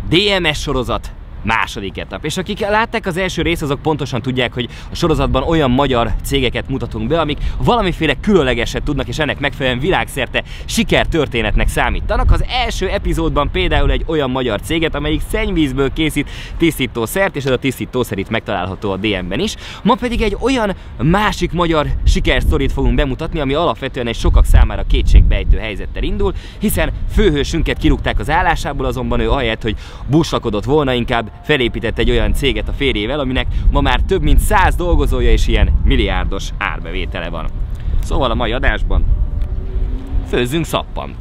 DMS sorozat második etap. És akik látták az első részt, azok pontosan tudják, hogy a sorozatban olyan magyar cégeket mutatunk be, amik valamiféle különlegeset tudnak, és ennek megfelelően világszerte sikertörténetnek számítanak. Az első epizódban például egy olyan magyar céget, amelyik szennyvízből készít tisztítószert, és ez a tisztítószer itt megtalálható a DM-ben is. Ma pedig egy olyan másik magyar sikersztorit fogunk bemutatni, ami alapvetően egy sokak számára kétségbejtő helyzettel indul, hiszen főhősünket kirúgták az állásából, azonban ő ahelyett, hogy buslakodott volna, inkább felépített egy olyan céget a férjével, aminek ma már több mint 100 dolgozója és ilyen milliárdos árbevétele van. Szóval a mai adásban főzzünk szappant.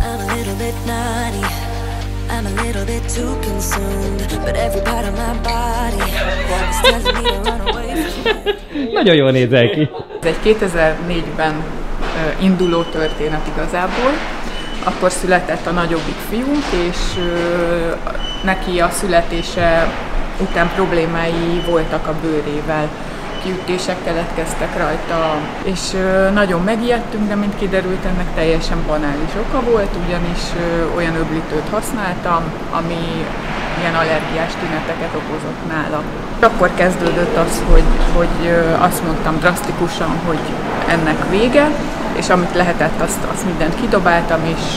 Nagyon jól nézel ki. Ez egy 2004-ben induló történet igazából. Akkor született a nagyobbik fiunk, és neki a születése után problémái voltak a bőrével. Kiütések keletkeztek rajta, és nagyon megijedtünk, de mint kiderült, ennek teljesen banális oka volt, ugyanis olyan öblítőt használtam, ami ilyen allergiás tüneteket okozott nála. Akkor kezdődött az, hogy azt mondtam drasztikusan, hogy ennek vége, és amit lehetett, azt mindent kidobáltam, és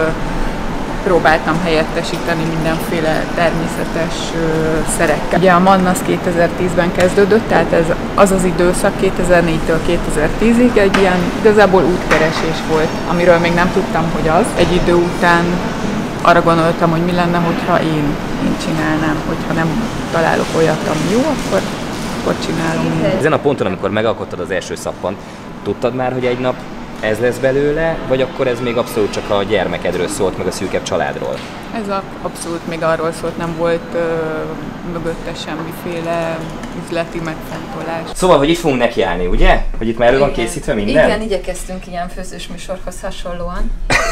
próbáltam helyettesíteni mindenféle természetes szerekkel. Ugye a Mannasz 2010-ben kezdődött, tehát ez az időszak 2004-től 2010-ig egy ilyen igazából útkeresés volt, amiről még nem tudtam, hogy az. Egy idő után arra gondoltam, hogy mi lenne, hogyha én csinálnám, hogyha nem találok olyat, ami jó, akkor csinálom. Ezen a ponton, amikor megalkottad az első szappant, tudtad már, hogy egy nap ez lesz belőle, vagy akkor ez még abszolút csak a gyermekedről szólt, meg a szűkebb családról? Ez abszolút még arról szólt, nem volt mögötte semmiféle üzleti megfontolás. Szóval, hogy itt fogunk nekiállni, ugye? Hogy itt már elő van készítve minden? Igen, igyekeztünk ilyen főzős műsorhoz hasonlóan.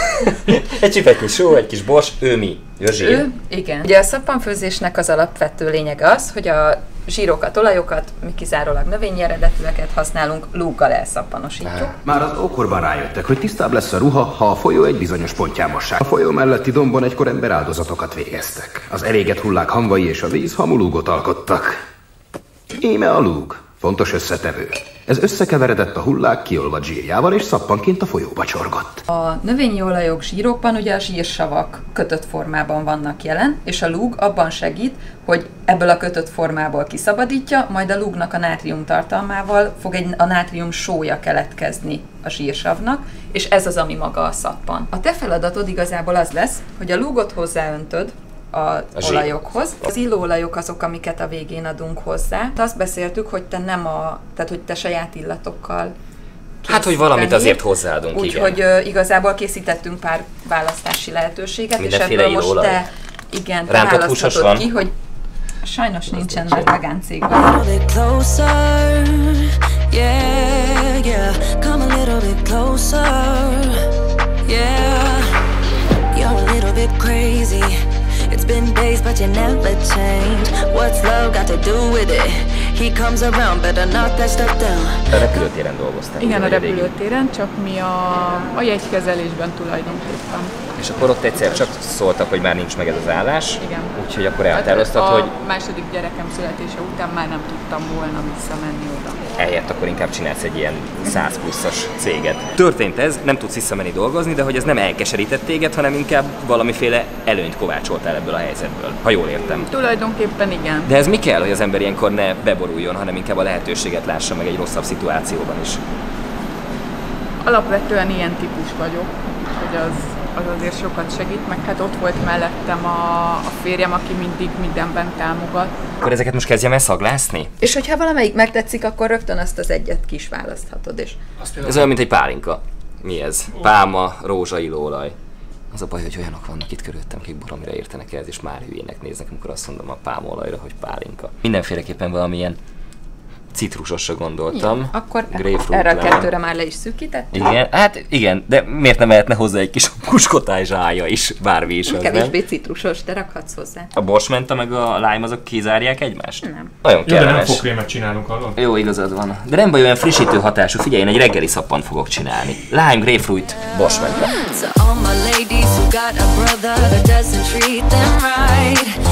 Egy csipetnyi só, egy kis bors, ő mi? Ő? Igen. Ugye a szappanfőzésnek az alapvető lényege az, hogy a zsírokat, olajokat, mi kizárólag növényi eredetűeket használunk, lúggal elszappanosítjuk. Már az ókorban rájöttek, hogy tisztább lesz a ruha, ha a folyó egy bizonyos pontján mossák. A folyó melletti dombon egykor ember áldozatokat végeztek. Az elégett hullák hamvai és a víz hamulúgot alkottak. Íme a lúg. Fontos összetevő. Ez összekeveredett a hullák kiolvadt zsírjával, és szappanként a folyóba csorgott. A növényi olajok zsírokban ugye a zsírsavak kötött formában vannak jelen, és a lúg abban segít, hogy ebből a kötött formából kiszabadítja, majd a lúgnak a nátrium tartalmával fog a nátrium sója keletkezni a zsírsavnak, és ez az, ami maga a szappan. A te feladatod igazából az lesz, hogy a lúgot hozzáöntöd az olajokhoz. Az illóolajok azok, amiket a végén adunk hozzá. Azt beszéltük, hogy te tehát hogy te saját illatokkal készíteni. Hát, hogy valamit azért hozzáadunk, igen. Úgyhogy igazából készítettünk pár választási lehetőséget, mindenféle és ebből most te választhatod ki, hogy sajnos nincsen, mert vegán cég van. It's been days, but you never change. What's love got to do with it? He comes around, better not that stuff down. A repülőtéren dolgoztál. Igen, a repülőtéren, csak mi a jegykezelésben tulajdonképpen. És akkor ott egyszer csak szóltak, hogy már nincs meg ez az állás. Igen. Úgyhogy akkor elhatároztad, hogy... A második gyerekem születése után már nem tudtam volna visszamenni oda. Ehelyett akkor inkább csinálsz egy ilyen 100 pluszos céget. Történt ez, nem tudsz visszamenni dolgozni, de hogy ez nem elkeserített téged, hanem inkább valamiféle előnyt kovácsoltál ebből a helyzetből, ha jól értem. Tulajdonképpen igen. De ez mi kell, hogy az ember ilyenkor ne beboruljon, hanem inkább a lehetőséget lássa meg egy rosszabb szituációban is? Alapvetően ilyen típus vagyok, hogy az azért sokat segít, meg hát ott volt mellettem a férjem, aki mindig mindenben támogat. Akkor ezeket most kezdjem el szaglászni? És hogyha valamelyik megtetszik, akkor rögtön azt az egyet ki is választhatod. És ez olyan, mint egy pálinka. Mi ez? Pálma, rózsaillóolaj. Az a baj, hogy olyanok vannak itt körülöttem, akik baromira értenek ez, és már hülyének néznek, amikor azt mondom a pálmaolajra, hogy pálinka. Mindenféleképpen valamilyen citrusosra gondoltam. Ja, akkor grapefruit erre a kettőre már le is szűkítettük. Igen, hát igen, de miért nem lehetne hozzá egy kis kuskotás zsája is, bármi is az, kevésbé citrusos, de rakhatsz hozzá. A borsmenta meg a lime azok kizárják egymást? Nem. Nagyon kellemes. Jó, de nem fogkrémet csinálunk, hallod? Jó, igazad van. De nem baj, olyan frissítő hatású. Figyelj, én egy reggeli szappant fogok csinálni. Lime, grapefruit, borsmenta.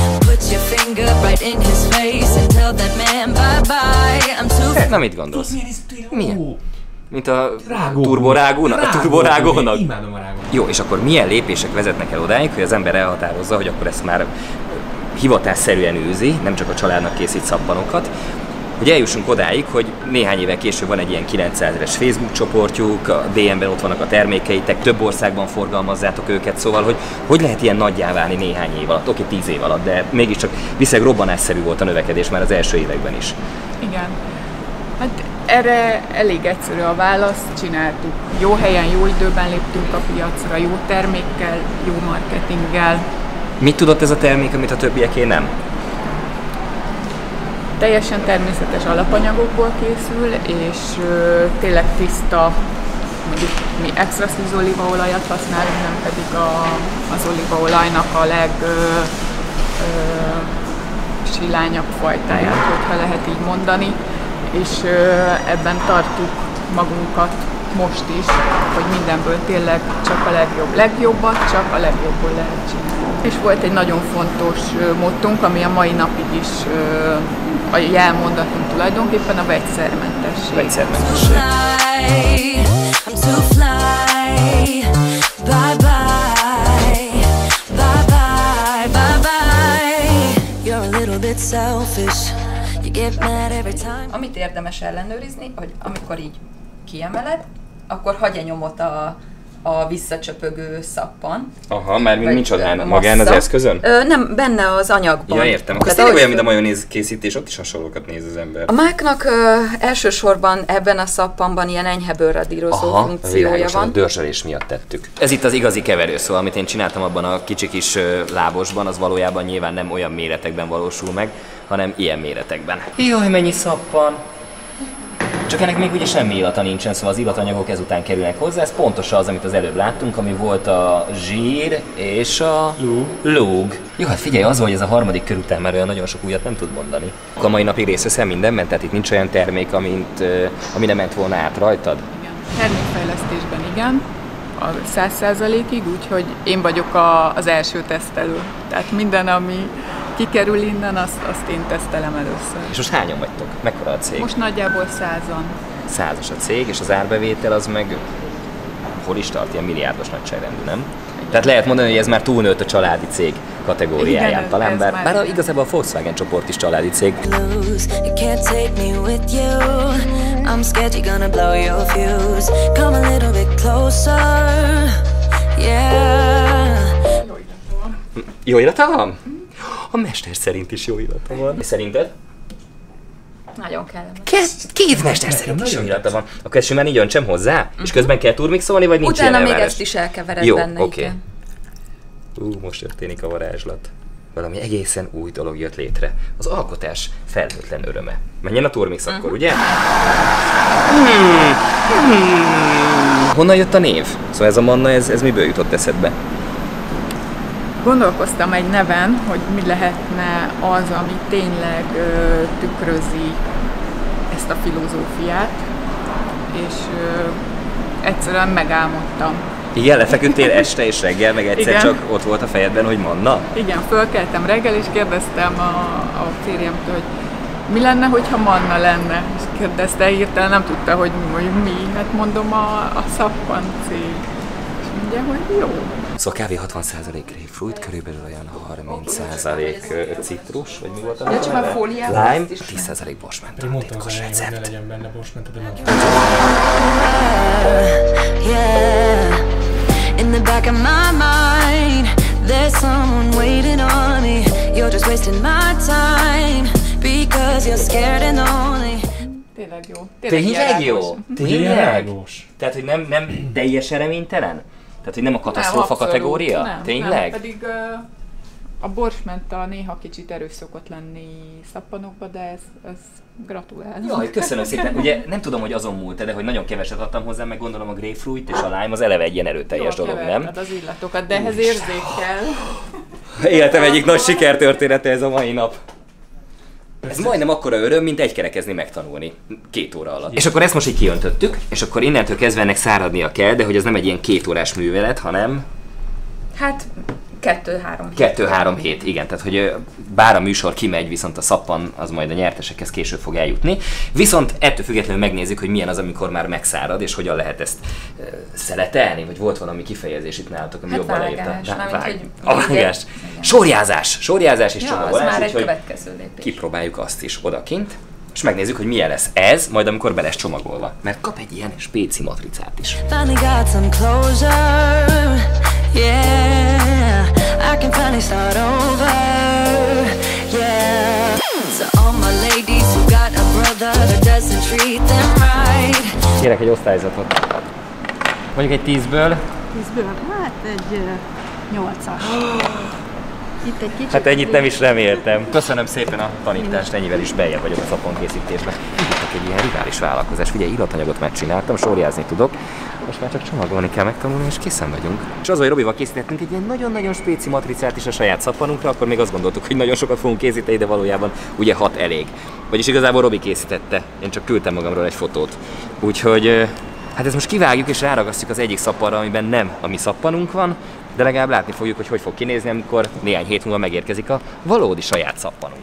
right in his face and tell that man bye-bye. I'm too... Na mit gondolsz? Milyen? Mint a Rágó. turborágónak? A turborágónak? Imádom a rágónak. Jó, és akkor milyen lépések vezetnek el odáig, hogy az ember elhatározza, hogy akkor ezt már hivatásszerűen űzi, nem csak a családnak készít szappanokat, hogy eljussunk odáig, hogy néhány évvel később van egy ilyen 900-es Facebook csoportjuk, a DM-ben ott vannak a termékeitek, több országban forgalmazzátok őket, szóval hogy lehet ilyen nagyjá válni néhány év alatt, oké, 10 év alatt, de mégiscsak viszont robbanásszerű volt a növekedés már az első években is. Igen. Hát erre elég egyszerű a válasz, csináltuk. Jó helyen, jó időben léptünk a piacra, jó termékkel, jó marketinggel. Mit tudott ez a termék, amit a többieké nem? Teljesen természetes alapanyagokból készül, és tényleg tiszta, mondjuk mi extra szűz olívaolajat használunk, nem pedig az olívaolajnak a silányabb fajtáját, hogyha lehet így mondani, és ebben tartjuk magunkat most is, hogy mindenből tényleg csak a legjobbat csak a legjobbból lehet csinálni. És volt egy nagyon fontos mottunk, ami a mai napig is a jelmondatunk tulajdonképpen a vegyszermentesség. Vegyszermentesség. I'm too fly. Bye bye. Bye bye. Bye bye. You're a little bit selfish. You get mad every time. Amit érdemes ellenőrizni, hogy amikor így kiemeled, akkor hagyj nyomot a visszacsöpögő szappan. Aha, már Vagy nincsadán, massza. magán az eszközön? Nem, benne az anyagban. Ja, értem. Akkor ez tényleg olyan, mint a majonéz készítés, ott is hasonlókat néz az ember. A máknak elsősorban ebben a szappanban ilyen enyhe bőrradírozó funkciója van. A dörzselés miatt tettük. Ez itt az igazi keverő, szóval amit én csináltam abban a kicsi kis lábosban, az valójában nyilván nem olyan méretekben valósul meg, hanem ilyen méretekben. Jaj, mennyi szappan! Csak ennek még ugye semmi illata nincsen, szóval az illatanyagok ezután kerülnek hozzá, ez pontosan az, amit az előbb láttunk, ami volt a zsír és a lúg. Jó, hát figyelj, az, hogy ez a harmadik kör után már olyan nagyon sok újat nem tud mondani. A mai napig részt veszel mindenben, tehát itt nincs olyan termék, ami nem ment volna át rajtad? Igen. Termékfejlesztésben igen, a 100%-ig, úgyhogy én vagyok az első tesztelő. Tehát minden, ami kikerül innen, azt én tesztelem először. És most hányan vagytok? Mekkora a cég? Most nagyjából 100-an. 100-as a cég, és az árbevétel az meg hol is tart? Ilyen milliárdos nagyságrendű, nem? Tehát lehet mondani, hogy ez már túlnőtt a családi cég kategóriáján. Igen, talán, ez bár igazából a Volkswagen csoport is családi cég. You can't take me with you. I'm scared you're gonna blow your fuse. Come a little bit closer. Yeah. Jó illata van? A mester szerint is jó illata van. Szerinted? Nagyon kellemes. Két mester szerint is jó illata van. Akkor ezt simán így öntsem hozzá? És közben kell turmixolni, vagy nincs Utána ilyen még elvárás? ezt is elkevered jó, benne. oké. Most történik a varázslat. Valami egészen új dolog jött létre. Az alkotás felhőtlen öröme. Menjen a turmix akkor, ugye? Honnan jött a név? Szóval ez a manna, ez miből jutott eszedbe? Gondolkoztam egy neven, hogy mi lehetne az, ami tényleg tükrözi ezt a filozófiát, és egyszerűen megálmodtam. Igen, lefeküdtél este és reggel, meg egyszer Igen. csak ott volt a fejedben, hogy manna? Igen, fölkeltem reggel, és kérdeztem a férjemtől, hogy mi lenne, hogyha manna lenne. És kérdezte, hirtelen nem tudta, hogy mi. Hát mondom, a szappan cég. És mondja, hogy jó. Szóval kávé 60% grapefruit, körülbelül olyan 30% citrus, vagy mi volt a Ja, csak a fóliát, lime, azt is 10% borsment. Én mondtam az Titkos elején, hogy ne recept. legyen benne borsment, de mondtam. Yeah. In the back of my mind, there's someone waiting on me. You're just wasting my time because you're scared and lonely. Tényleg jó. Tényleg jó? Ugye ilyen rágós? Tehát, hogy nem teljes reménytelen? Tehát, hogy nem a katasztrófa abszolút. kategória? Nem, Tényleg? Nem, pedig a borsmenta néha kicsit erős szokott lenni szappanokba, de ez gratulálok. Jaj, köszönöm szépen. Ugye nem tudom, hogy azon múlt, de hogy nagyon keveset adtam hozzá, meg gondolom a grapefruit és a lime az eleve egy ilyen erőteljes Jól dolog, nem? keverted az illatokat, de ehhez érzék kell. Életem egyik nagy sikertörténete ez a mai nap. Ez majdnem akkora öröm, mint egykerekezni megtanulni 2 óra alatt. És akkor ezt most így kiöntöttük, és akkor innentől kezdve ennek száradnia kell, de hogy ez nem egy ilyen 2 órás művelet, hanem... Hát 2-3 hét, igen, tehát hogy bár a műsor kimegy, viszont a szappan az majd a nyertesekhez később fog eljutni. Viszont ettől függetlenül megnézzük, hogy milyen az, amikor már megszárad, és hogyan lehet ezt szeletelni, vagy volt valami kifejezés itt nálatok, ami jobban leírta. Vágás. Sorjázás és csomagolás. Az már egy következő lépés. Kipróbáljuk azt is odakint, és megnézzük, hogy milyen lesz ez, majd amikor be lesz csomagolva. Mert kap egy ilyen spéci matricát is. Kérek egy osztályzatot. Mondjuk egy 10-ből. 10-ből? Hát egy 8-as. Itt egy kicsit. Hát ennyit nem is reméltem. Köszönöm szépen a tanítást, ennyivel is beljebb vagyok a szappankészítésben. Indítok egy ilyen rivális vállalkozás. Figyelj, illatanyagot megcsináltam, sorjázni tudok. Most már csak csomagolni kell megtanulni, és készen vagyunk. És az, hogy Robival készítettünk egy ilyen nagyon-nagyon spéci matricát is a saját szappanunkra, akkor még azt gondoltuk, hogy nagyon sokat fogunk készíteni, de valójában ugye 6 elég. Vagyis igazából Robi készítette, én csak küldtem magamról egy fotót. Úgyhogy hát ezt most kivágjuk és ráragasztjuk az egyik szappanra, amiben nem a mi szappanunk van, de legalább látni fogjuk, hogy fog kinézni, amikor néhány hét múlva megérkezik a valódi saját szappanunk.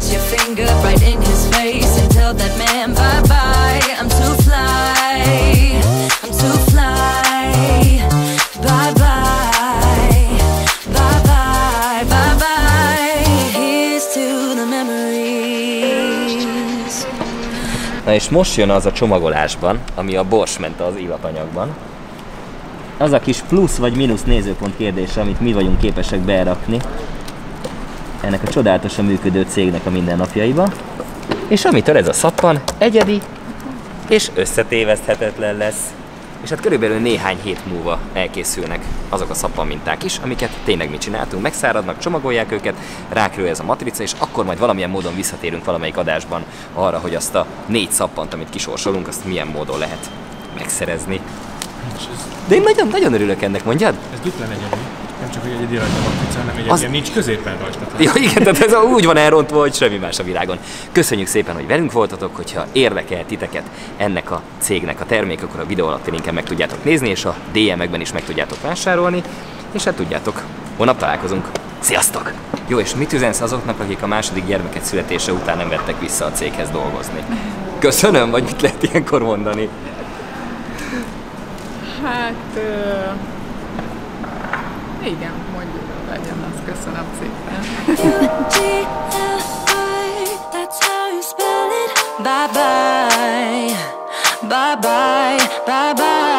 Na és most jön az a csomagolásban, ami a borsment az illatanyagban. Az a kis plusz vagy mínusz nézőpont kérdése, amit mi vagyunk képesek berakni ennek a csodálatosan működő cégnek a mindennapjaiba. És amitől ez a szappan egyedi és összetéveszthetetlen lesz. És hát körülbelül néhány hét múlva elkészülnek azok a szappanminták is, amiket tényleg mi csináltunk, megszáradnak, csomagolják őket, rákerül ez a matrica, és akkor majd valamilyen módon visszatérünk valamelyik adásban arra, hogy azt a 4 szappant, amit kisorsolunk, azt milyen módon lehet megszerezni. De én nagyon örülök ennek, mondjad? Ez dupla egyedi. Nem csak egy rajta matrica, hanem egy ilyen nincs középen rajta. Ja, igen, tehát ez úgy van elrontva, hogy semmi más a világon. Köszönjük szépen, hogy velünk voltatok, hogyha érdekel titeket ennek a cégnek a termék, akkor a videó alatti linken meg tudjátok nézni, és a DM-ekben is meg tudjátok vásárolni, és hát tudjátok, holnap találkozunk. Sziasztok! Jó, és mit üzensz azoknak, akik a második gyermeket születése után nem vettek vissza a céghez dolgozni? Köszönöm, vagy mit lehet ilyenkor mondani? Hát... igen, mondjuk legyen az, köszönöm szépen. Bye bye, bye bye, bye bye.